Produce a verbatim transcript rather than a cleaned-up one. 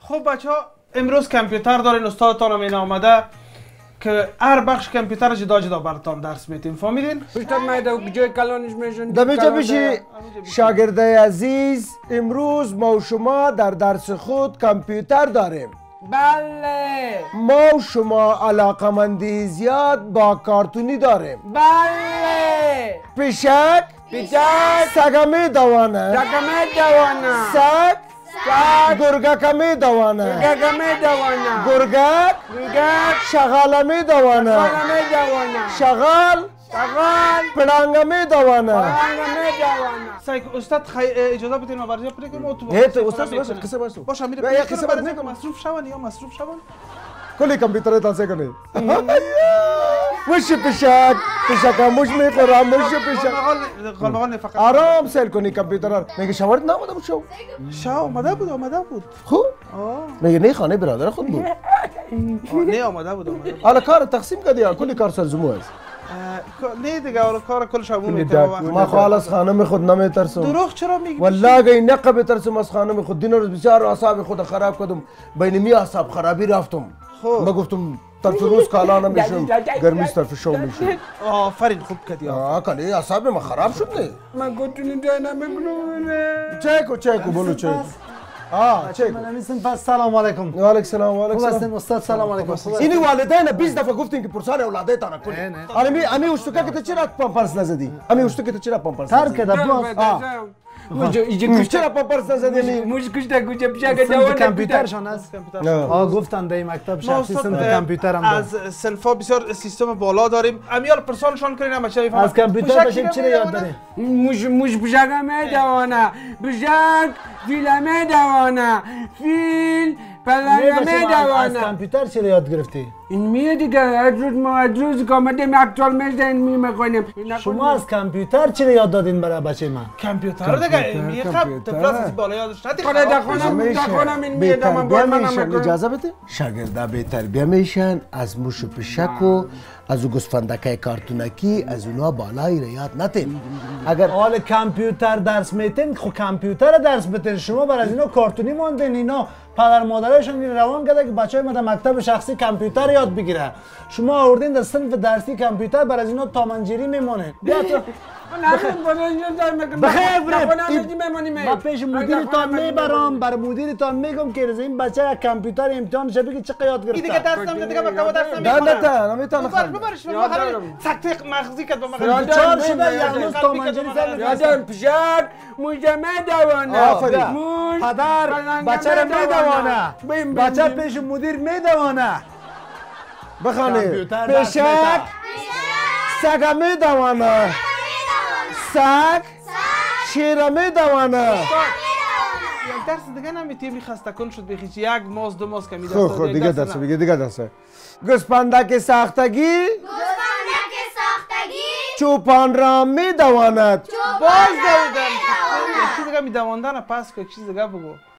خب بچه ها امروز کامپیوتر دارین، استادتان هم این آمده که هر بخش کامپیوتر جدا جدا براتان درس میتین. فهمیدین؟ پشت میده جای کلانش میشن دمیجا بشی شاگرده عزیز، امروز ما و شما در درس خود کامپیوتر داریم. بله ما و شما علاقمندی زیاد با کارتونی داریم. بله پیشک پیشک سگمی دوانه سگمی دوانه سگ سگ گرگکمی دوانه گگمی دوانه گرگک گرگک شغالمی دوانه شغالمی دوانه شغال شغال پلانگمی دوانه پلانگمی دوانه. سعی استاد خی... اجازه بدین ما برای پلیک ما تو هیت استاد باشه قصه باشه باشه میره یا قصه برای باشه مصروف شون یا مصروف شون کلی کامپیوتر تاسه کنی مش پیشک پیشک مش میخورم مش پیشک قلمقال فقط آرام سیل کنی کامپیوتر. میگه شاورت نامده بود شو شو آمده بود آمده بود خوب میگه نه خانه برادر خود بود نه آمده بود آمده بود. حالا کار تقسیم کردی یا کلی کار سرزمو است؟ نه دیگه حالا کار کل شامون میکنه. ما خالص خانم خود نمیترسم. دروغ چرا میگی؟ والله اگه نقه بترسم از خانم خود دین روز بسیار اعصاب خود خراب کردم. بین می اعصاب خرابی رفتم. ما گفتم طرف روز کالا نمیشم گرمیش طرف شو میشم. آفرین خوب کردی. آه کلی اعصاب ما خراب شد نه. من گفتم جای نمیگم. چیکو چیکو بولو چیکو. آه چیکو. من نمیستم پس سلام علیکم. و علیک سلام و علیک خوب سلام. هستین استاد؟ سلام علیکم. اینی والدین بیست دفعه گفتین که پرسان اولادتان کنی. امی امی اشتکا که تو چرا پامپرس نزدی؟ امی اشتکا که تو چرا پامپرس تر نزدی؟ کده باز. موجه ایجا چرا پامپرس نزدی؟ موجه کشته کجا پیشک سنف دوانه کامپیوترشان است. آه گفتن در مکتب شخصی سنف کامپیوتر هم از سنفا بسیار سیستم بالا داریم. امیال پرسانشان کنین هم چه از کامپیوتر باشیم چی یاد داریم؟ موش موش پیشک میدوانه پیشک فیل میدوانه فیل پلنگ از میدوانه. کامپیوتر چی یاد گرفتی؟ این میه دیگه هر روز ما هر روز که آمدیم اکتوال میزه این می میکنیم. شما از کامپیوتر چی یاد دادین برای بچه من؟ کامپیوتر دیگه میگه خب طفلات از بالا یادش ندی. خدا دخونم دخونم این میه دام بالا نمیکنم. اجازه بده شاگردا به تربیه میشن از موش و پشک و از او گوسفندکای کارتونکی از اونها بالای را یاد نتین. اگر حال کامپیوتر درس میتین خب کامپیوتر درس بتین. شما بر از اینا کارتونی ماندین. اینا پدر مادرشون روان کرده که بچهای ما در مکتب شخصی کامپیوتر یاد بگیره. شما آوردین در صنف درسی کامپیوتر بر از اینا تامنجری میمونه. بیا تو بخیر بریم. ما پیش مدیرتان میبرم بر مدیرتان میگم که از این بچه کامپیوتر امتحان شبیه که چقدر یاد گرفته. دیگه درس نمیده دیگه مکتب درس نه نمیخونه. نه نه نمیتونه ببر ببرش ببر تکتیک مغزی کرد با مغزی. چهار شده یعنی تامنجری زد. یادم پیشک موجه میدوانه. آفرین. پدر بچه را میدوانه. بچه پیش مدیر میدوانه. بخانه پشک سگ میدوانه سگ شیر میدوانه. یک درس دیگه نمیتونی خسته کن شد بخی چی یک ماز دو ماز کمی خب خب دیگه درس بگی دیگه درس. گوسفندک ساختگی گوسفندک ساختگی چوپان را میدواند. باز دویدم. یک چیز دیگه میدواندن پس که یک چیز دیگه بگو.